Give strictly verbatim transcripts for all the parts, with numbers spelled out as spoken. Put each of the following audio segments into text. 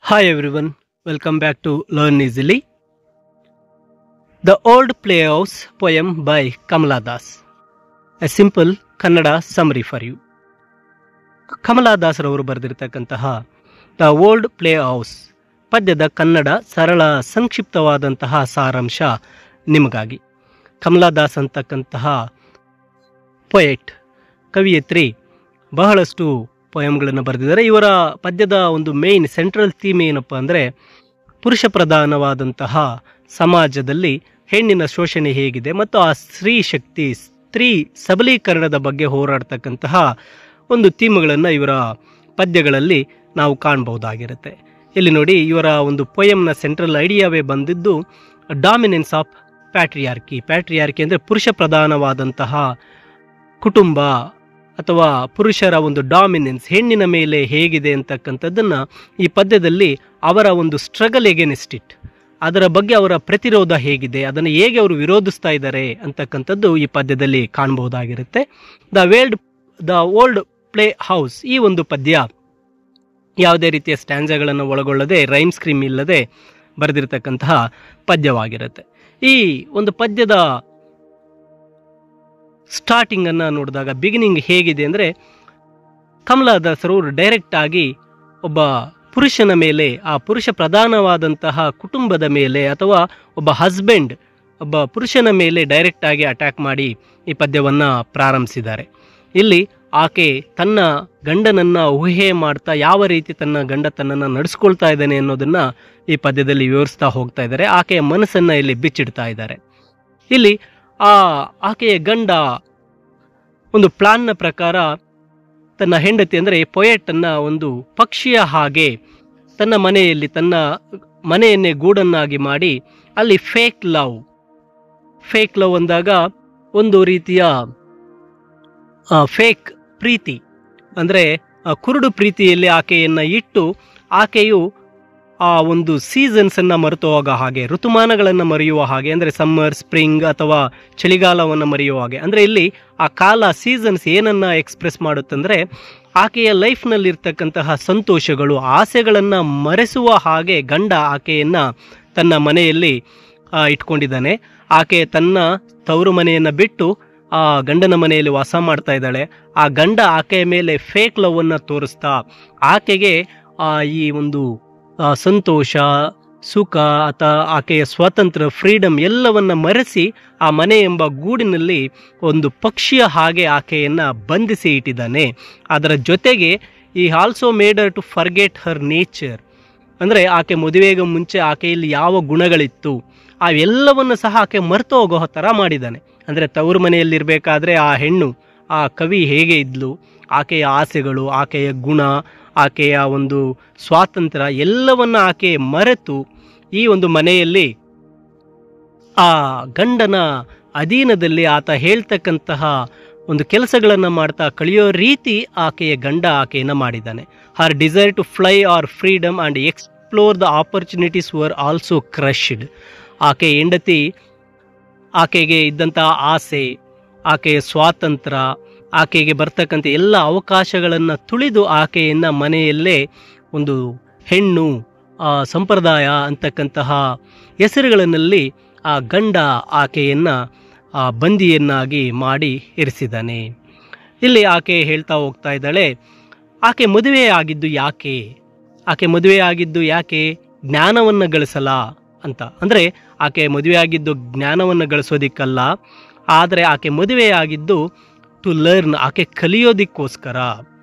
Hi everyone, welcome back to Learn Easily. The Old Playhouse poem by Kamala Das. A simple Kannada summary for you. Kamala ದಾಸರವರು ಬರೆದಿರತಕ್ಕಂತಹ the old playhouse ಪದ್ಯದ ಕನ್ನಡ ಸರಳ ಸಂಕ್ಷಿಪ್ತವಾದಂತಹ ಸಾರಾಂಶ ನಿಮಗಾಗಿ. ಕಮಲಾ ದಾಸ್ ಅಂತಕ್ಕಂತಹ poet ಕವಿಯತ್ರಿ ಬಹಳಷ್ಟು ಪೊಯಮ್ಗಳನ್ನು ಬರೆದಿದ್ದಾರೆ. ಇವರ ಪದ್ಯದ ಒಂದು ಮೇಯ್ನ್ ಸೆಂಟ್ರಲ್ ಥೀಮ್ ಏನಪ್ಪ ಅಂದರೆ ಪುರುಷ ಪ್ರಧಾನವಾದಂತಹ ಸಮಾಜದಲ್ಲಿ ಹೆಣ್ಣಿನ ಶೋಷಣೆ ಹೇಗಿದೆ ಮತ್ತು ಆ ಸ್ತ್ರೀ ಶಕ್ತಿ ಸ್ತ್ರೀ ಸಬಲೀಕರಣದ ಬಗ್ಗೆ ಹೋರಾಡ್ತಕ್ಕಂತಹ ಒಂದು ಥೀಮ್ಗಳನ್ನು ಇವರ ಪದ್ಯಗಳಲ್ಲಿ ನಾವು ಕಾಣಬಹುದಾಗಿರುತ್ತೆ. ಇಲ್ಲಿ ನೋಡಿ, ಇವರ ಒಂದು ಪೊಯಮ್ನ ಸೆಂಟ್ರಲ್ ಐಡಿಯಾವೇ ಬಂದಿದ್ದು ಡಾಮಿನೆನ್ಸ್ ಆಫ್ ಪ್ಯಾಟ್ರಿಯಾರ್ಕಿ. ಪ್ಯಾಟ್ರಿಯಾರ್ಕಿ ಅಂದರೆ ಪುರುಷ ಪ್ರಧಾನವಾದಂತಹ ಕುಟುಂಬ ಅಥವಾ ಪುರುಷರ ಒಂದು ಡಾಮಿನೆನ್ಸ್ ಹೆಣ್ಣಿನ ಮೇಲೆ ಹೇಗಿದೆ ಅಂತಕ್ಕಂಥದ್ದನ್ನು ಈ ಪದ್ಯದಲ್ಲಿ ಅವರ ಒಂದು ಸ್ಟ್ರಗಲ್ ಎಗೇನಿಸ್ಟ್ ಇಟ್, ಅದರ ಬಗ್ಗೆ ಅವರ ಪ್ರತಿರೋಧ ಹೇಗಿದೆ, ಅದನ್ನು ಹೇಗೆ ಅವರು ವಿರೋಧಿಸ್ತಾ ಇದ್ದಾರೆ ಅಂತಕ್ಕಂಥದ್ದು ಈ ಪದ್ಯದಲ್ಲಿ ಕಾಣಬಹುದಾಗಿರುತ್ತೆ. The world the old playhouse ಈ ಒಂದು ಪದ್ಯ ಯಾವುದೇ ರೀತಿಯ ಸ್ಟ್ಯಾನ್ಜಗಳನ್ನು ಒಳಗೊಳ್ಳದೆ ರೈಮ್ ಸ್ಕ್ರೀಮ್ ಇಲ್ಲದೆ ಬರೆದಿರತಕ್ಕಂತಹ ಪದ್ಯವಾಗಿರುತ್ತೆ. ಈ ಒಂದು ಪದ್ಯದ ಸ್ಟಾರ್ಟಿಂಗನ್ನು ನೋಡಿದಾಗ ಬಿಗಿನಿಂಗ್ ಹೇಗಿದೆ ಅಂದರೆ, ಕಮಲಾ ದಾಸರವರು ಡೈರೆಕ್ಟ್ ಆಗಿ ಒಬ್ಬ ಪುರುಷನ ಮೇಲೆ, ಆ ಪುರುಷ ಪ್ರಧಾನವಾದಂತಹ ಕುಟುಂಬದ ಮೇಲೆ ಅಥವಾ ಒಬ್ಬ ಹಸ್ಬೆಂಡ್ ಒಬ್ಬ ಪುರುಷನ ಮೇಲೆ ಡೈರೆಕ್ಟ್ ಆಗಿ ಅಟ್ಯಾಕ್ ಮಾಡಿ ಈ ಪದ್ಯವನ್ನು ಪ್ರಾರಂಭಿಸಿದ್ದಾರೆ. ಇಲ್ಲಿ ಆಕೆ ತನ್ನ ಗಂಡನನ್ನು ಊಹೆ ಮಾಡ್ತಾ ಯಾವ ರೀತಿ ತನ್ನ ಗಂಡ ತನ್ನನ್ನು ನಡೆಸ್ಕೊಳ್ತಾ ಇದ್ದಾನೆ ಅನ್ನೋದನ್ನು ಈ ಪದ್ಯದಲ್ಲಿ ವಿವರಿಸ್ತಾ ಹೋಗ್ತಾ ಇದ್ದಾರೆ. ಆಕೆಯ ಮನಸ್ಸನ್ನು ಇಲ್ಲಿ ಬಿಚ್ಚಿಡ್ತಾ ಇದ್ದಾರೆ. ಇಲ್ಲಿ ಆ ಆಕೆಯ ಗಂಡ ಒಂದು ಪ್ಲಾನ್ನ ಪ್ರಕಾರ ತನ್ನ ಹೆಂಡತಿ ಅಂದರೆ ಪೊಯೆಟನ್ನು ಒಂದು ಪಕ್ಷಿಯ ಹಾಗೆ ತನ್ನ ಮನೆಯಲ್ಲಿ ತನ್ನ ಮನೆಯನ್ನೇ ಗೂಡನ್ನಾಗಿ ಮಾಡಿ ಅಲ್ಲಿ ಫೇಕ್ ಲವ್ ಫೇಕ್ ಲವ್ ಅಂದಾಗ ಒಂದು ರೀತಿಯ ಫೇಕ್ ಪ್ರೀತಿ ಅಂದರೆ ಕುರುಡು ಪ್ರೀತಿಯಲ್ಲಿ ಆಕೆಯನ್ನು ಇಟ್ಟು ಆಕೆಯು ಆ ಒಂದು ಸೀಸನ್ಸನ್ನು ಮರೆತು ಹೋಗೋ ಹಾಗೆ, ಋತುಮಾನಗಳನ್ನು ಮರೆಯುವ ಹಾಗೆ, ಅಂದರೆ ಸಮ್ಮರ್, ಸ್ಪ್ರಿಂಗ್ ಅಥವಾ ಚಳಿಗಾಲವನ್ನು ಮರೆಯುವ ಹಾಗೆ, ಅಂದರೆ ಇಲ್ಲಿ ಆ ಕಾಲ ಸೀಸನ್ಸ್ ಏನನ್ನು ಎಕ್ಸ್ಪ್ರೆಸ್ ಮಾಡುತ್ತಂದರೆ ಆಕೆಯ ಲೈಫ್ನಲ್ಲಿರ್ತಕ್ಕಂತಹ ಸಂತೋಷಗಳು ಆಸೆಗಳನ್ನು ಮರೆಸುವ ಹಾಗೆ ಗಂಡ ಆಕೆಯನ್ನು ತನ್ನ ಮನೆಯಲ್ಲಿ ಇಟ್ಕೊಂಡಿದ್ದಾನೆ. ಆಕೆ ತನ್ನ ತವರು ಮನೆಯನ್ನು ಬಿಟ್ಟು ಆ ಗಂಡನ ಮನೆಯಲ್ಲಿ ವಾಸ ಮಾಡ್ತಾ ಇದ್ದಾಳೆ. ಆ ಗಂಡ ಆಕೆಯ ಮೇಲೆ ಫೇಕ್ ಲವ್ವನ್ನು ತೋರಿಸ್ತಾ ಆಕೆಗೆ ಈ ಒಂದು ಸಂತೋಷ, ಸುಖ ಅಥವಾ ಆಕೆಯ ಸ್ವಾತಂತ್ರ್ಯ, ಫ್ರೀಡಮ್ ಎಲ್ಲವನ್ನ ಮರೆಸಿ ಆ ಮನೆ ಎಂಬ ಗೂಡಿನಲ್ಲಿ ಒಂದು ಪಕ್ಷಿಯ ಹಾಗೆ ಆಕೆಯನ್ನು ಬಂಧಿಸಿ ಇಟ್ಟಿದ್ದಾನೆ. ಅದರ ಜೊತೆಗೆ ಈ also made her to forget her nature, ಅಂದರೆ ಆಕೆ ಮದುವೆಗೆ ಮುಂಚೆ ಆಕೆಯಲ್ಲಿ ಯಾವ ಗುಣಗಳಿತ್ತು ಅವೆಲ್ಲವನ್ನು ಸಹ ಆಕೆ ಮರೆತು ಹೋಗೋ ಥರ ಮಾಡಿದ್ದಾನೆ. ಅಂದರೆ ತವರು ಮನೆಯಲ್ಲಿರಬೇಕಾದ್ರೆ ಆ ಹೆಣ್ಣು, ಆ ಕವಿ ಹೇಗೆ ಇದ್ಲು, ಆಕೆಯ ಆಸೆಗಳು, ಆಕೆಯ ಗುಣ, ಆಕೆಯ ಒಂದು ಸ್ವಾತಂತ್ರ್ಯ ಎಲ್ಲವನ್ನ ಆಕೆ ಮರೆತು ಈ ಒಂದು ಮನೆಯಲ್ಲಿ ಆ ಗಂಡನ ಅಧೀನದಲ್ಲಿ ಆತ ಹೇಳ್ತಕ್ಕಂತಹ ಒಂದು ಕೆಲಸಗಳನ್ನು ಮಾಡ್ತಾ ಕಳೆಯೋ ರೀತಿ ಆಕೆಯ ಗಂಡ ಆಕೆಯನ್ನು ಮಾಡಿದ್ದಾನೆ. Her desire to fly or freedom and explore the opportunities were also crushed. ಆಕೆ ಹೆಂಡತಿ ಆಕೆಗೆ ಇದ್ದಂತಹ ಆಸೆ, ಆಕೆಯ ಸ್ವಾತಂತ್ರ್ಯ, ಆಕೆಗೆ ಬರ್ತಕ್ಕಂಥ ಎಲ್ಲ ಅವಕಾಶಗಳನ್ನು ತುಳಿದು ಆಕೆಯನ್ನು ಮನೆಯಲ್ಲೇ ಒಂದು ಹೆಣ್ಣು ಸಂಪ್ರದಾಯ ಅಂತಕ್ಕಂತಹ ಹೆಸರುಗಳಲ್ಲಿ ಆ ಗಂಡ ಆಕೆಯನ್ನು ಬಂದಿಯನ್ನಾಗಿ ಮಾಡಿ ಇರಿಸಿದ್ದಾನೆ. ಇಲ್ಲಿ ಆಕೆ ಹೇಳ್ತಾ ಹೋಗ್ತಾ ಇದ್ದಾಳೆ, ಆಕೆ ಮದುವೆ ಆಗಿದ್ದು ಯಾಕೆ ಆಕೆ ಮದುವೆ ಆಗಿದ್ದು ಯಾಕೆ ಜ್ಞಾನವನ್ನು ಗಳಿಸಲ ಅಂತ. ಅಂದರೆ ಆಕೆ ಮದುವೆ ಆಗಿದ್ದು ಜ್ಞಾನವನ್ನು ಗಳಿಸೋದಿಕ್ಕಲ್ಲ, ಆದರೆ ಆಕೆ ಮದುವೆ ಆಗಿದ್ದು ಟು ಲರ್ನ್, ಆಕೆ ಕಲಿಯೋದಿಕ್ಕೋಸ್ಕರ.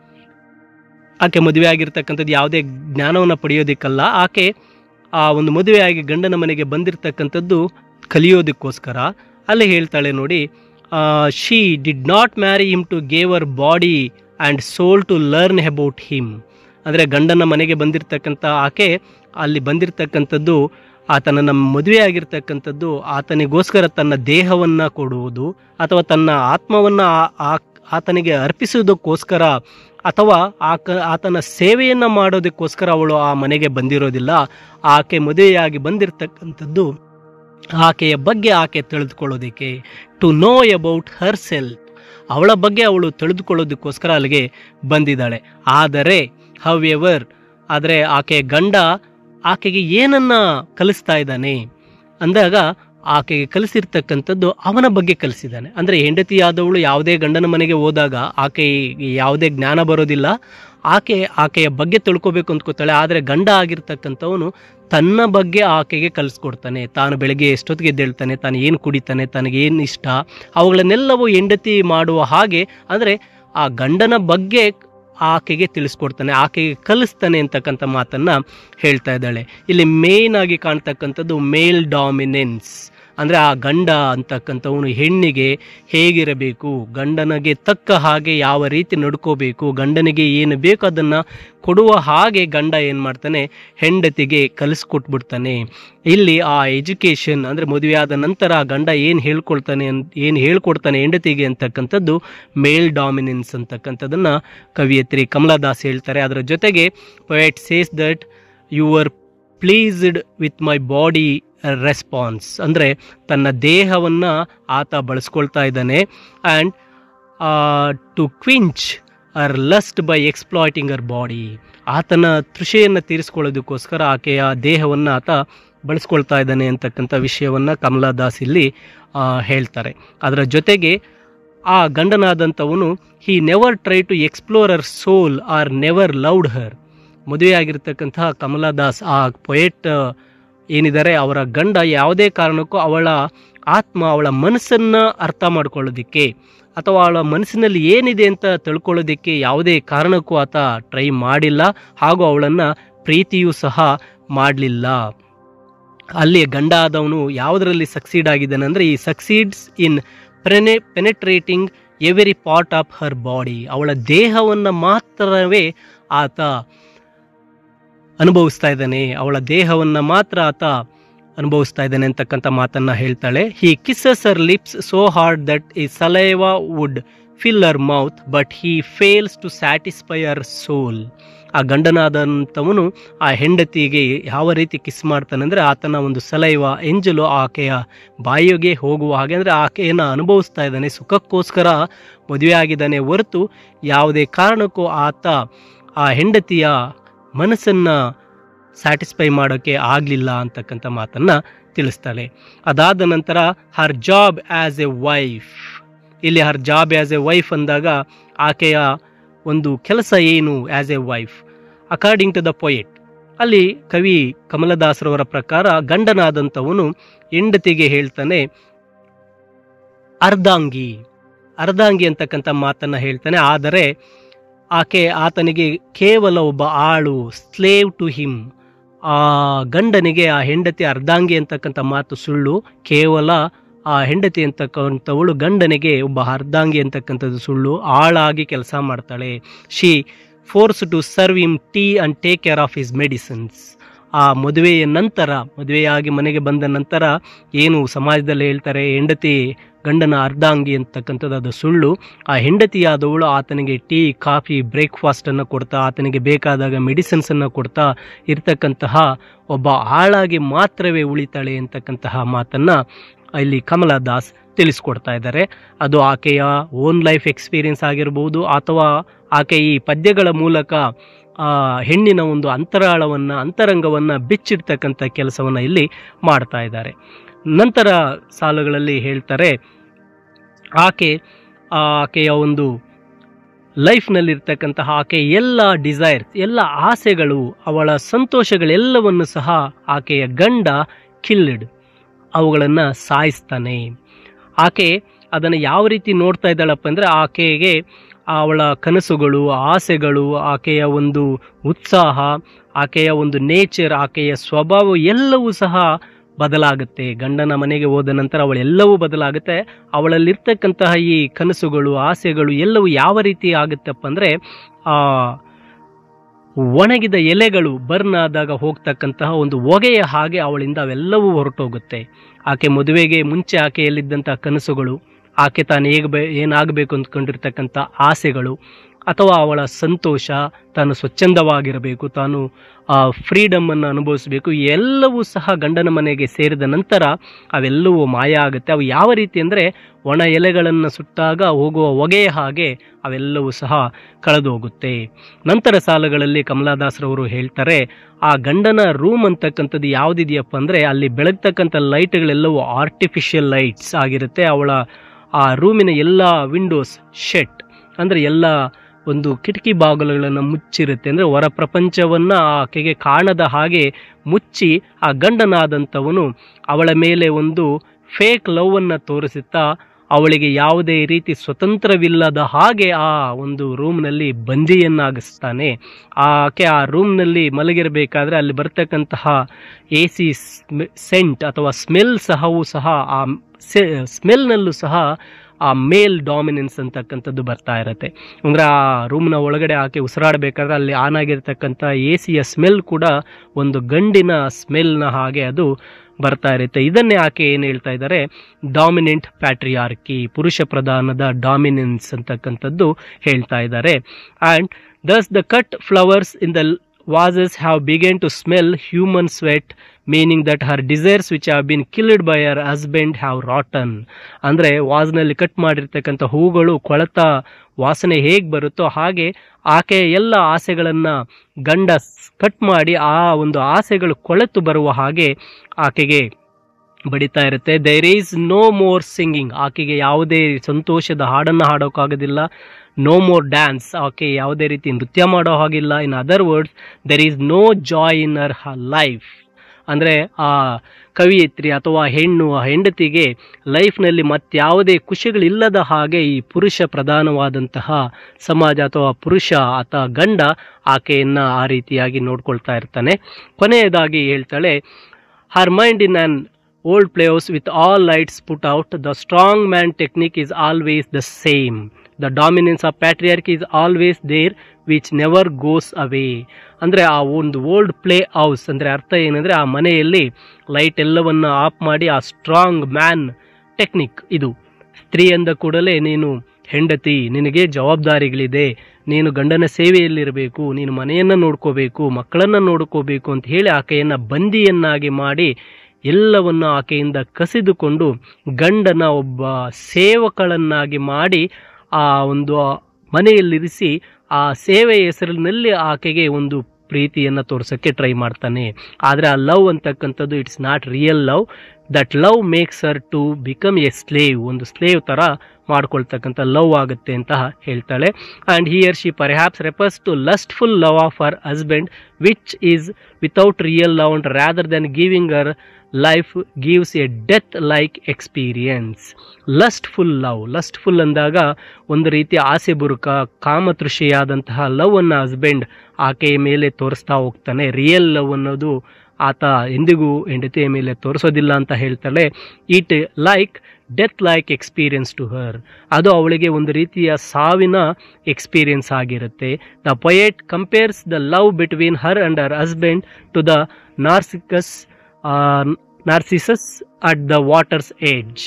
ಆಕೆ ಮದುವೆ ಆಗಿರ್ತಕ್ಕಂಥದ್ದು ಯಾವುದೇ ಜ್ಞಾನವನ್ನು ಪಡೆಯೋದಿಕ್ಕಲ್ಲ, ಆಕೆ ಆ ಒಂದು ಮದುವೆಯಾಗಿ ಗಂಡನ ಮನೆಗೆ ಬಂದಿರತಕ್ಕಂಥದ್ದು ಕಲಿಯೋದಕ್ಕೋಸ್ಕರ. ಅಲ್ಲಿ ಹೇಳ್ತಾಳೆ ನೋಡಿ, she did not marry him to gave our body and soul to learn about him. ಅಂದರೆ ಗಂಡನ ಮನೆಗೆ ಬಂದಿರತಕ್ಕಂಥ ಆಕೆ ಅಲ್ಲಿ ಬಂದಿರತಕ್ಕಂಥದ್ದು ಆತನನ್ನು ಮದುವೆ ಆಗಿರ್ತಕ್ಕಂಥದ್ದು ಆತನಿಗೋಸ್ಕರ ತನ್ನ ದೇಹವನ್ನು ಕೊಡುವುದು ಅಥವಾ ತನ್ನ ಆತ್ಮವನ್ನು ಆತನಿಗೆ ಅರ್ಪಿಸುವುದಕ್ಕೋಸ್ಕರ ಅಥವಾ ಆಕ ಆತನ ಸೇವೆಯನ್ನು ಮಾಡೋದಕ್ಕೋಸ್ಕರ ಅವಳು ಆ ಮನೆಗೆ ಬಂದಿರೋದಿಲ್ಲ. ಆಕೆ ಮದುವೆಯಾಗಿ ಬಂದಿರತಕ್ಕಂಥದ್ದು ಆಕೆಯ ಬಗ್ಗೆ ಆಕೆ ತಿಳಿದುಕೊಳ್ಳೋದಕ್ಕೆ, to know about herself, ಅವಳ ಬಗ್ಗೆ ಅವಳು ತಿಳಿದುಕೊಳ್ಳೋದಕ್ಕೋಸ್ಕರ ಅಲ್ಲಿಗೆ ಬಂದಿದ್ದಾಳೆ. ಆದರೆ ಹೌಎವರ್ ಆದರೆ ಆಕೆ ಗಂಡ ಆಕೆಗೆ ಏನನ್ನ ಕಲಿಸ್ತಾ ಇದ್ದಾನೆ ಅಂದಾಗ ಆಕೆಗೆ ಕಲಿಸಿರ್ತಕ್ಕಂಥದ್ದು ಅವನ ಬಗ್ಗೆ ಕಲಿಸಿದ್ದಾನೆ. ಅಂದರೆ ಹೆಂಡತಿಯಾದವಳು ಯಾವುದೇ ಗಂಡನ ಮನೆಗೆ ಹೋದಾಗ ಆಕೆಗೆ ಯಾವುದೇ ಜ್ಞಾನ ಬರೋದಿಲ್ಲ, ಆಕೆ ಆಕೆಯ ಬಗ್ಗೆ ತಿಳ್ಕೊಬೇಕು ಅಂದ್ಕೋತಾಳೆ. ಆದರೆ ಗಂಡ ಆಗಿರ್ತಕ್ಕಂಥವನು ತನ್ನ ಬಗ್ಗೆ ಆಕೆಗೆ ಕಲಿಸ್ಕೊಡ್ತಾನೆ. ತಾನು ಬೆಳಗ್ಗೆ ಎಷ್ಟೊತ್ತಿಗೆ ಎದ್ದೇಳ್ತಾನೆ, ತಾನು ಏನು ಕುಡಿತಾನೆ, ತನಗೇನು ಇಷ್ಟ, ಅವುಗಳನ್ನೆಲ್ಲವೂ ಹೆಂಡತಿ ಮಾಡುವ ಹಾಗೆ ಅಂದರೆ ಆ ಗಂಡನ ಬಗ್ಗೆ ಆಕೆಗೆ ತಿಳಿಸ್ಕೊಡ್ತಾನೆ, ಆಕೆಗೆ ಕಲಿಸ್ತಾನೆ ಅಂತಕ್ಕಂಥ ಮಾತನ್ನು ಹೇಳ್ತಾ ಇದ್ದಾಳೆ. ಇಲ್ಲಿ ಮೇಯ್ನ್ ಆಗಿ ಕಾಣ್ತಕ್ಕಂಥದ್ದು ಮೇಲ್ ಡಾಮಿನೆನ್ಸ್. ಅಂದರೆ ಆ ಗಂಡ ಅಂತಕ್ಕಂಥವನು ಹೆಣ್ಣಿಗೆ ಹೇಗಿರಬೇಕು, ಗಂಡನಿಗೆ ತಕ್ಕ ಹಾಗೆ ಯಾವ ರೀತಿ ನಡ್ಕೋಬೇಕು, ಗಂಡನಿಗೆ ಏನು ಬೇಕು ಅದನ್ನು ಕೊಡುವ ಹಾಗೆ ಗಂಡ ಏನು ಮಾಡ್ತಾನೆ, ಹೆಂಡತಿಗೆ ಕಲಿಸ್ಕೊಟ್ಬಿಡ್ತಾನೆ. ಇಲ್ಲಿ ಆ ಎಜುಕೇಷನ್ ಅಂದರೆ ಮದುವೆಯಾದ ನಂತರ ಆ ಗಂಡ ಏನು ಹೇಳ್ಕೊಳ್ತಾನೆ ಏನು ಹೇಳ್ಕೊಡ್ತಾನೆ ಹೆಂಡತಿಗೆ ಅಂತಕ್ಕಂಥದ್ದು ಮೇಲ್ ಡಾಮಿನೆನ್ಸ್ ಅಂತಕ್ಕಂಥದ್ದನ್ನು ಕವಿಯತ್ರಿ ಕಮಲಾ ದಾಸ್ ಹೇಳ್ತಾರೆ. ಅದರ ಜೊತೆಗೆ poet says that you are pleased with my body response. ಅಂದರೆ ತನ್ನ ದೇಹವನ್ನು ಆತ ಬಳಸ್ಕೊಳ್ತಾ ಇದ್ದಾನೆ. And to quench her lust by exploiting her body. ಆತನ ತೃಷೆಯನ್ನು ತೀರಿಸ್ಕೊಳ್ಳೋದಕ್ಕೋಸ್ಕರ ಆಕೆಯ ದೇಹವನ್ನು ಆತ ಬಳಸ್ಕೊಳ್ತಾ ಇದ್ದಾನೆ ಅಂತಕ್ಕಂಥ ವಿಷಯವನ್ನು ಕಮಲಾ ದಾಸ್ ಇಲ್ಲಿ ಹೇಳ್ತಾರೆ. ಅದರ ಜೊತೆಗೆ ಆ ಗಂಡನಾದಂಥವನು he never try to explore her soul or never loved her. ಮದುವೆಯಾಗಿರ್ತಕ್ಕಂತಹ ಕಮಲಾ ದಾಸ್ ಆ ಪೊಯೆಟ್ ಏನಿದ್ದಾರೆ ಅವರ ಗಂಡ ಯಾವುದೇ ಕಾರಣಕ್ಕೂ ಅವಳ ಆತ್ಮ ಅವಳ ಮನಸ್ಸನ್ನು ಅರ್ಥ ಮಾಡ್ಕೊಳ್ಳೋದಕ್ಕೆ ಅಥವಾ ಅವಳ ಮನಸ್ಸಿನಲ್ಲಿ ಏನಿದೆ ಅಂತ ತಿಳ್ಕೊಳ್ಳೋದಕ್ಕೆ ಯಾವುದೇ ಕಾರಣಕ್ಕೂ ಆತ ಟ್ರೈ ಮಾಡಿಲ್ಲ, ಹಾಗೂ ಅವಳನ್ನು ಪ್ರೀತಿಯೂ ಸಹ ಮಾಡಲಿಲ್ಲ. ಅಲ್ಲಿ ಗಂಡ ಆದವನು ಯಾವುದರಲ್ಲಿ ಸಕ್ಸೀಡ್ ಆಗಿದ್ದಾನೆ ಅಂದರೆ ಈ ಸಕ್ಸೀಡ್ಸ್ ಇನ್ ಪ್ರೆನೆ penetrating every part of her body. ಅವಳ ದೇಹವನ್ನು ಮಾತ್ರವೇ ಆತ ಅನುಭವಿಸ್ತಾ ಇದ್ದಾನೆ, ಅವಳ ದೇಹವನ್ನು ಮಾತ್ರ ಆತ ಅನುಭವಿಸ್ತಾ ಇದ್ದಾನೆ ಅಂತಕ್ಕಂಥ ಮಾತನ್ನು ಹೇಳ್ತಾಳೆ. He kisses her lips so hard that ಈ saliva would fill her mouth but he fails to satisfy her soul. ಆ ಗಂಡನಾದಂಥವನು ಆ ಹೆಂಡತಿಗೆ ಯಾವ ರೀತಿ ಕಿಸ್ ಮಾಡ್ತಾನೆ ಅಂದರೆ ಆತನ ಒಂದು ಸಲೈವ ಎಂಜಲು ಆಕೆಯ ಬಾಯಿಗೆ ಹೋಗುವ ಹಾಗೆ, ಅಂದರೆ ಆಕೆಯನ್ನು ಅನುಭವಿಸ್ತಾ ಇದ್ದಾನೆ, ಸುಖಕ್ಕೋಸ್ಕರ ಮದುವೆ ಆಗಿದ್ದಾನೆ ಹೊರತು ಯಾವುದೇ ಕಾರಣಕ್ಕೂ ಆತ ಆ ಹೆಂಡತಿಯ ಮನಸ್ಸನ್ನು ಸ್ಯಾಟಿಸ್ಫೈ ಮಾಡೋಕ್ಕೆ ಆಗಲಿಲ್ಲ ಅಂತಕ್ಕಂಥ ಮಾತನ್ನು ತಿಳಿಸ್ತಾಳೆ. ಅದಾದ ನಂತರ her job as a wife. ಇಲ್ಲಿ her job as a wife ಅಂದಾಗ ಆಕೆಯ ಒಂದು ಕೆಲಸ ಏನು as a wife according to the poet. ಅಲ್ಲಿ ಕವಿ ಕಮಲದಾಸರವರ ಪ್ರಕಾರ ಗಂಡನಾದಂಥವನು ಹೆಂಡತಿಗೆ ಹೇಳ್ತಾನೆ ಅರ್ಧಾಂಗಿ ಅರ್ಧಾಂಗಿ ಅಂತಕ್ಕಂಥ ಮಾತನ್ನು ಹೇಳ್ತಾನೆ. ಆದರೆ ಆಕೆ ಆತನಿಗೆ ಕೇವಲ ಒಬ್ಬ ಆಳು, ಸ್ಲೇವ್ ಟು ಹಿಮ್. ಆ ಗಂಡನಿಗೆ ಆ ಹೆಂಡತಿ ಅರ್ಧಾಂಗಿ ಅಂತಕ್ಕಂಥ ಮಾತು ಸುಳ್ಳು. ಕೇವಲ ಆ ಹೆಂಡತಿ ಅಂತಕ್ಕಂಥವಳು ಗಂಡನಿಗೆ ಒಬ್ಬ ಅರ್ಧಾಂಗಿ ಅಂತಕ್ಕಂಥದ್ದು ಸುಳ್ಳು, ಆಳಾಗಿ ಕೆಲಸ ಮಾಡ್ತಾಳೆ. She forced to serve him tea and take care of his medicines. ಆ ಮದುವೆಯ ನಂತರ ಮದುವೆಯಾಗಿ ಮನೆಗೆ ಬಂದ ನಂತರ ಏನು ಸಮಾಜದಲ್ಲಿ ಹೇಳ್ತಾರೆ ಹೆಂಡತಿ ಗಂಡನ ಅರ್ಧಾಂಗಿ ಅಂತಕ್ಕಂಥದ್ದು ಅದು ಸುಳ್ಳು. ಆ ಹೆಂಡತಿಯಾದವಳು ಆತನಿಗೆ ಟೀ, ಕಾಫಿ, ಬ್ರೇಕ್ಫಾಸ್ಟನ್ನು ಕೊಡ್ತಾ ಆತನಿಗೆ ಬೇಕಾದಾಗ ಮೆಡಿಸಿನ್ಸನ್ನು ಕೊಡ್ತಾ ಇರ್ತಕ್ಕಂತಹ ಒಬ್ಬ ಆಳಾಗಿ ಮಾತ್ರವೇ ಉಳಿತಾಳೆ ಅಂತಕ್ಕಂತಹ ಮಾತನ್ನು ಇಲ್ಲಿ ಕಮಲಾ ದಾಸ್ ತಿಳಿಸ್ಕೊಡ್ತಾ ಇದ್ದಾರೆ. ಅದು ಆಕೆಯ ಓನ್ ಲೈಫ್ ಎಕ್ಸ್ಪೀರಿಯನ್ಸ್ ಆಗಿರ್ಬೋದು ಅಥವಾ ಆಕೆ ಈ ಪದ್ಯಗಳ ಮೂಲಕ ಆ ಹೆಣ್ಣಿನ ಒಂದು ಅಂತರಾಳವನ್ನು ಅಂತರಂಗವನ್ನು ಬಿಚ್ಚಿಡ್ತಕ್ಕಂಥ ಕೆಲಸವನ್ನು ಇಲ್ಲಿ ಮಾಡ್ತಾ ಇದ್ದಾರೆ. ನಂತರ ಸಾಲುಗಳಲ್ಲಿ ಹೇಳ್ತಾರೆ ಆಕೆ ಆಕೆಯ ಒಂದು ಲೈಫ್ನಲ್ಲಿರ್ತಕ್ಕಂತಹ ಆಕೆ ಎಲ್ಲ ಡಿಸೈರ್ಸ್, ಎಲ್ಲ ಆಸೆಗಳು, ಅವಳ ಸಂತೋಷಗಳೆಲ್ಲವನ್ನು ಸಹ ಆಕೆಯ ಗಂಡ ಕಿಲ್ಡ್, ಅವುಗಳನ್ನು ಸಾಯಿಸ್ತಾನೆ. ಆಕೆ ಅದನ್ನು ಯಾವ ರೀತಿ ನೋಡ್ತಾ ಇದ್ದಾಳಪ್ಪ ಅಂದರೆ ಆಕೆಗೆ ಅವಳ ಕನಸುಗಳು, ಆಸೆಗಳು, ಆಕೆಯ ಒಂದು ಉತ್ಸಾಹ, ಆಕೆಯ ಒಂದು ನೇಚರ್, ಆಕೆಯ ಸ್ವಭಾವ ಎಲ್ಲವೂ ಸಹ ಬದಲಾಗುತ್ತೆ. ಗಂಡನ ಮನೆಗೆ ಹೋದ ನಂತರ ಅವಳೆಲ್ಲವೂ ಬದಲಾಗುತ್ತೆ. ಅವಳಲ್ಲಿರ್ತಕ್ಕಂತಹ ಈ ಕನಸುಗಳು, ಆಸೆಗಳು ಎಲ್ಲವೂ ಯಾವ ರೀತಿ ಆಗುತ್ತಪ್ಪ ಅಂದರೆ ಆ ಒಣಗಿದ ಎಲೆಗಳು ಬರ್ನ್ ಆದಾಗ ಹೋಗ್ತಕ್ಕಂತಹ ಒಂದು ಹೊಗೆಯ ಹಾಗೆ ಅವಳಿಂದ ಅವೆಲ್ಲವೂ ಹೊರಟೋಗುತ್ತೆ. ಆಕೆ ಮದುವೆಗೆ ಮುಂಚೆ ಆಕೆಯಲ್ಲಿದ್ದಂಥ ಕನಸುಗಳು, ಆಕೆ ತಾನು ಹೇಗೆ ಬೇ ಏನಾಗಬೇಕು ಅಂದ್ಕೊಂಡಿರ್ತಕ್ಕಂಥ ಆಸೆಗಳು, ಅಥವಾ ಅವಳ ಸಂತೋಷ, ತಾನು ಸ್ವಚ್ಛಂದವಾಗಿರಬೇಕು, ತಾನು ಆ ಫ್ರೀಡಮನ್ನು ಅನುಭವಿಸಬೇಕು, ಎಲ್ಲವೂ ಸಹ ಗಂಡನ ಮನೆಗೆ ಸೇರಿದ ನಂತರ ಅವೆಲ್ಲವೂ ಮಾಯ ಆಗುತ್ತೆ. ಅವು ಯಾವ ರೀತಿ ಅಂದರೆ ಒಣ ಎಲೆಗಳನ್ನು ಸುಟ್ಟಾಗ ಹೋಗುವ ಹೊಗೆಯ ಹಾಗೆ ಅವೆಲ್ಲವೂ ಸಹ ಕಳೆದು ಹೋಗುತ್ತೆ. ನಂತರ ಸಾಲುಗಳಲ್ಲಿ ಕಮಲಾದಾಸರವರು ಹೇಳ್ತಾರೆ, ಆ ಗಂಡನ ರೂಮ್ ಅಂತಕ್ಕಂಥದ್ದು ಯಾವುದಿದೆಯಪ್ಪ ಅಂದರೆ ಅಲ್ಲಿ ಬೆಳಗ್ತಕ್ಕಂಥ ಲೈಟ್ಗಳೆಲ್ಲವೂ ಆರ್ಟಿಫಿಷಿಯಲ್ ಲೈಟ್ಸ್ ಆಗಿರುತ್ತೆ. ಅವಳ ಆ ರೂಮಿನ ಎಲ್ಲ ವಿಂಡೋಸ್ ಶೆಟ್ ಅಂದರೆ ಎಲ್ಲ ಒಂದು ಕಿಟಕಿ ಬಾಗಿಲುಗಳನ್ನು ಮುಚ್ಚಿರುತ್ತೆ. ಅಂದರೆ ಹೊರ ಪ್ರಪಂಚವನ್ನು ಆಕೆಗೆ ಕಾಣದ ಹಾಗೆ ಮುಚ್ಚಿ ಆ ಗಂಡನಾದಂಥವನು ಅವಳ ಮೇಲೆ ಒಂದು ಫೇಕ್ ಲವ್ವನ್ನು ತೋರಿಸುತ್ತಾ ಅವಳಿಗೆ ಯಾವುದೇ ರೀತಿ ಸ್ವತಂತ್ರವಿಲ್ಲದ ಹಾಗೆ ಆ ಒಂದು ರೂಮ್ನಲ್ಲಿ ಬಂದಿಯನ್ನಾಗಿಸ್ತಾನೆ. ಆಕೆ ಆ ರೂಮ್ನಲ್ಲಿ ಮಲಗಿರಬೇಕಾದ್ರೆ ಅಲ್ಲಿ ಬರ್ತಕ್ಕಂತಹ ಎ ಸಿ ಸೆಂಟ್ ಅಥವಾ ಸ್ಮೆಲ್ ಸಹವೂ ಸಹ ಆ ಸ್ಮೆಲ್ನಲ್ಲೂ ಸಹ ಆ ಮೇಲ್ ಡಾಮಿನೆನ್ಸ್ ಅಂತಕ್ಕಂಥದ್ದು ಬರ್ತಾ ಇರುತ್ತೆ. ಅಂದರೆ ಆ ರೂಮ್ನ ಒಳಗಡೆ ಆಕೆ ಉಸಿರಾಡಬೇಕಾದ್ರೆ ಅಲ್ಲಿ ಆನ್ ಆಗಿರ್ತಕ್ಕಂಥ ಎ ಸಿಯ ಸ್ಮೆಲ್ ಕೂಡ ಒಂದು ಗಂಡಿನ ಸ್ಮೆಲ್ನ ಹಾಗೆ ಅದು ಬರ್ತಾ ಇರುತ್ತೆ. ಇದನ್ನೇ ಆಕೆ ಏನು ಹೇಳ್ತಾ ಇದ್ದಾರೆ, ಡಾಮಿನೆಂಟ್ ಪ್ಯಾಟ್ರಿಯಾರ್ಕಿ, ಪುರುಷ ಪ್ರಧಾನದ ಡಾಮಿನೆನ್ಸ್ ಅಂತಕ್ಕಂಥದ್ದು ಹೇಳ್ತಾ ಇದ್ದಾರೆ. And thus the cut flowers in the vases have begun to smell human sweat, meaning that her desires which have been killed by her husband have rotten. ಅಂದರೆ ವಾಸ್ನಲ್ಲಿ ಕಟ್ ಮಾಡಿರ್ತಕ್ಕಂಥ ಹೂಗಳು ಕೊಳೆತ ವಾಸನೆ ಹೇಗೆ ಬರುತ್ತೋ ಹಾಗೆ ಆಕೆ ಎಲ್ಲ ಆಸೆಗಳನ್ನು ಗಂಡ ಕಟ್ ಮಾಡಿ ಆ ಒಂದು ಆಸೆಗಳು ಕೊಳೆತು ಬರುವ ಹಾಗೆ ಆಕೆಗೆ ಬಡಿತಾ ಇರುತ್ತೆ. There is no more singing, ಆಕೆಗೆ ಯಾವುದೇ ಸಂತೋಷದ ಹಾಡನ್ನು ಹಾಡೋಕ್ಕಾಗೋದಿಲ್ಲ. ನೋ ಮೋರ್ ಡ್ಯಾನ್ಸ್, ಆಕೆ ಯಾವುದೇ ರೀತಿ ನೃತ್ಯ ಮಾಡೋ ಹಾಗಿಲ್ಲ. In other words, there is no joy in her life. ಅಂದರೆ ಆ ಕವಿಯತ್ರಿ ಅಥವಾ ಹೆಣ್ಣು ಹೆಂಡತಿಗೆ ಲೈಫ್ನಲ್ಲಿ ಮತ್ಯಾವುದೇ ಖುಷಿಗಳಿಲ್ಲದ ಹಾಗೆ ಈ ಪುರುಷ ಪ್ರಧಾನವಾದಂತಹ ಸಮಾಜ ಅಥವಾ ಪುರುಷ ಅಥವಾ ಗಂಡ ಆಕೆಯನ್ನು ಆ ರೀತಿಯಾಗಿ ನೋಡ್ಕೊಳ್ತಾ ಇರ್ತಾನೆ. ಕೊನೆಯದಾಗಿ ಹೇಳ್ತಾಳೆ, her mind in an old playhouse with all lights put out, the strong man technique is always the same. The dominance of patriarchy is always there, which never goes away. ಅಂದರೆ ಆ ಒಂದು ಓಲ್ಡ್ ಪ್ಲೇ ಹೌಸ್ ಅಂದರೆ ಅರ್ಥ ಏನಂದರೆ ಆ ಮನೆಯಲ್ಲಿ light ಎಲ್ಲವನ್ನು of ಮಾಡಿ ಆ ಸ್ಟ್ರಾಂಗ್ ಮ್ಯಾನ್ ಟೆಕ್ನಿಕ್, ಇದು ಸ್ತ್ರೀ ಅಂದ ಕೂಡಲೇ ನೀನು ಹೆಂಡತಿ, ನಿನಗೆ ಜವಾಬ್ದಾರಿಗಳಿದೆ, ನೀನು ಗಂಡನ ಸೇವೆಯಲ್ಲಿರಬೇಕು, ನೀನು ಮನೆಯನ್ನು ನೋಡ್ಕೋಬೇಕು, ಮಕ್ಕಳನ್ನು ನೋಡ್ಕೋಬೇಕು ಅಂತ ಹೇಳಿ ಆಕೆಯನ್ನು ಬಂದಿಯನ್ನಾಗಿ ಮಾಡಿ ಎಲ್ಲವನ್ನು ಆಕೆಯಿಂದ ಕಸಿದುಕೊಂಡು ಗಂಡನ ಒಬ್ಬ ಸೇವಕಳನ್ನಾಗಿ ಮಾಡಿ ಆ ಒಂದು ಮನೆಯಲ್ಲಿರಿಸಿ ಆ ಸೇವೆಯ ಹೆಸರಿನಲ್ಲಿ ಆಕೆಗೆ ಒಂದು ಪ್ರೀತಿಯನ್ನು ತೋರ್ಸೋಕ್ಕೆ ಟ್ರೈ ಮಾಡ್ತಾನೆ. ಆದರೆ ಆ ಲವ್ ಅಂತಕ್ಕಂಥದ್ದು it's not real love. That love makes her to become a slave, ಒಂದು ಸ್ಲೇವ್ ಥರ ಮಾಡ್ಕೊಳ್ತಕ್ಕಂಥ ಲವ್ ಆಗುತ್ತೆ ಅಂತ ಹೇಳ್ತಾಳೆ. And here she perhaps refers to lustful love of her husband which is without real love and rather than giving her life gives a death like experience. Lustful love, lustful ಅಂದಾಗ ಒಂದು ರೀತಿಯ ಆಸೆ ಬುರುಕ ಕಾಮತೃಷಿಯಾದಂತಹ love ಅನ್ನು husband ಆಕೆಯ ಮೇಲೆ ತೋರಿಸ್ತಾ ಹೋಗ್ತಾನೆ. Real love ಅನ್ನೋದು ಆತ ಎಂದಿಗೂ ಹೆಂಡತಿಯ ಮೇಲೆ ತೋರಿಸೋದಿಲ್ಲ ಅಂತ ಹೇಳ್ತಾಳೆ. It like death like experience to her, ಅದು ಅವಳಿಗೆ ಒಂದು ರೀತಿಯ ಸಾವಿನ ಎಕ್ಸ್ಪೀರಿಯನ್ಸ್ ಆಗಿರುತ್ತೆ. The poet compares the love between her and her husband to the Narcissus Narcissus at the water's edge.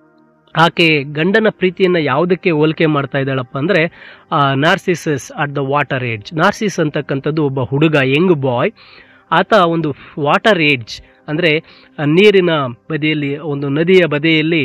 ಆಕೆ ಗಂಡನ ಪ್ರೀತಿಯನ್ನು ಯಾವುದಕ್ಕೆ ಹೋಲಿಕೆ ಮಾಡ್ತಾ ಇದ್ದಾಳಪ್ಪ ಅಂದರೆ Narcissus at the water edge. Narcissus ಅಂತಕ್ಕಂಥದ್ದು ಒಬ್ಬ ಹುಡುಗ, ಯಂಗ್ ಬಾಯ್. ಆತ ಒಂದು ವಾಟರ್ ಏಜ್ ಅಂದರೆ ನೀರಿನ ಬದಿಯಲ್ಲಿ, ಒಂದು ನದಿಯ ಬದಿಯಲ್ಲಿ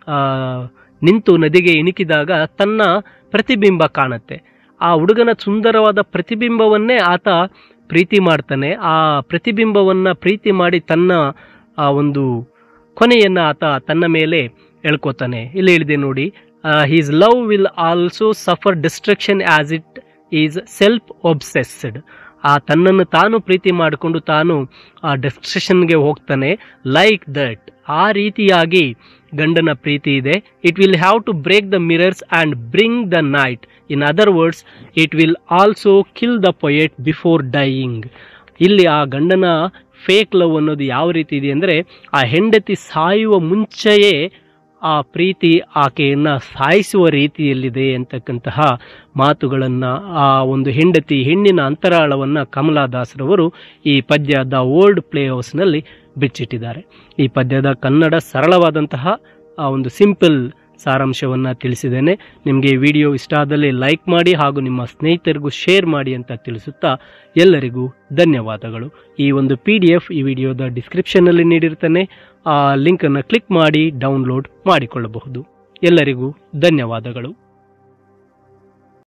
ನಿಂತು ನದಿಗೆ ಇಣುಕಿದಾಗ ತನ್ನ ಪ್ರತಿಬಿಂಬ ಕಾಣುತ್ತೆ. ಆ ಹುಡುಗನ ಸುಂದರವಾದ ಪ್ರತಿಬಿಂಬವನ್ನೇ ಆತ ಪ್ರೀತಿ ಮಾಡ್ತಾನೆ. ಆ ಪ್ರತಿಬಿಂಬವನ್ನು ಪ್ರೀತಿ ಮಾಡಿ ತನ್ನ ಆ ಒಂದು ಕೊನೆಯನ್ನು ಆತ ತನ್ನ ಮೇಲೆ ಎಳ್ಕೋತಾನೆ. ಇಲ್ಲಿ ಹೇಳಿದೆ ನೋಡಿ, his love will also suffer destruction as it is self obsessed. ಆ ತನ್ನನ್ನು ತಾನು ಪ್ರೀತಿ ಮಾಡಿಕೊಂಡು ತಾನು ಆ ಡಿಸ್ಟ್ರಕ್ಷನ್ಗೆ ಹೋಗ್ತಾನೆ. ಲೈಕ್ ದಟ್, ಆ ರೀತಿಯಾಗಿ ಗಂಡನ ಪ್ರೀತಿ ಇದೆ. It will have to break the mirrors and bring the night. In other words, it will also kill the poet before dying. ಇಲ್ಲಿ ಆ ಗಂಡನ ಫೇಕ್ ಲವ್ ಅನ್ನೋದು ಯಾವ ರೀತಿ ಇದೆ ಅಂದರೆ, ಆ ಹೆಂಡತಿ ಸಾಯುವ ಮುಂಚೆಯೇ ಆ ಪ್ರೀತಿ ಆಕೆಯನ್ನು ಸಾಯಿಸುವ ರೀತಿಯಲ್ಲಿದೆ ಅಂತಕ್ಕಂತಹ ಮಾತುಗಳನ್ನು, ಆ ಒಂದು ಹೆಂಡತಿ ಹೆಣ್ಣಿನ ಅಂತರಾಳವನ್ನು ಕಮಲಾದಾಸರವರು ಈ ಪದ್ಯ ದ ಓಲ್ಡ್ ಪ್ಲೇ ಹೌಸ್ನಲ್ಲಿ ಬಿಚ್ಚಿಟ್ಟಿದ್ದಾರೆ. ಈ ಪದ್ಯದ ಕನ್ನಡ ಸರಳವಾದಂತಹ ಆ ಒಂದು ಸಿಂಪಲ್ ಸಾರಾಂಶವನ್ನು ತಿಳಿಸಿದ್ದೇನೆ. ನಿಮಗೆ ಈ ವಿಡಿಯೋ ಇಷ್ಟ ಆದಲ್ಲಿ ಲೈಕ್ ಮಾಡಿ ಹಾಗೂ ನಿಮ್ಮ ಸ್ನೇಹಿತರಿಗೂ ಶೇರ್ ಮಾಡಿ ಅಂತ ತಿಳಿಸುತ್ತಾ ಎಲ್ಲರಿಗೂ ಧನ್ಯವಾದಗಳು. ಈ ಒಂದು ಪಿ ಡಿ ಎಫ್ ಈ ವಿಡಿಯೋದ ಡಿಸ್ಕ್ರಿಪ್ಷನ್ನಲ್ಲಿ ನೀಡಿರ್ತೇನೆ. ಆ ಲಿಂಕನ್ನು ಕ್ಲಿಕ್ ಮಾಡಿ ಡೌನ್ಲೋಡ್ ಮಾಡಿಕೊಳ್ಳಬಹುದು. ಎಲ್ಲರಿಗೂ ಧನ್ಯವಾದಗಳು.